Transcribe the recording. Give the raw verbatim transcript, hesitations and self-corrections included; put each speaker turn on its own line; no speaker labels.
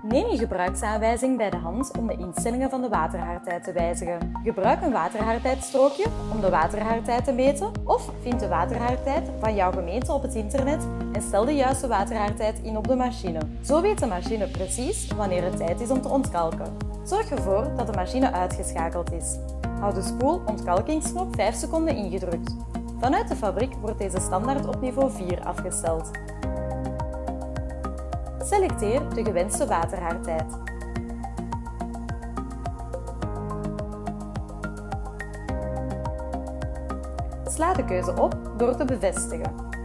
Neem je gebruiksaanwijzing bij de hand om de instellingen van de waterhaardtijd te wijzigen. Gebruik een waterhaardtijdstrookje om de waterhaardtijd te meten of vind de waterhaardtijd van jouw gemeente op het internet en stel de juiste waterhaardtijd in op de machine. Zo weet de machine precies wanneer het tijd is om te ontkalken. Zorg ervoor dat de machine uitgeschakeld is. Houd de spoel-ontkalkingsknop vijf seconden ingedrukt. Vanuit de fabriek wordt deze standaard op niveau vier afgesteld. Selecteer de gewenste waterhaardtijd. Sla de keuze op door te bevestigen.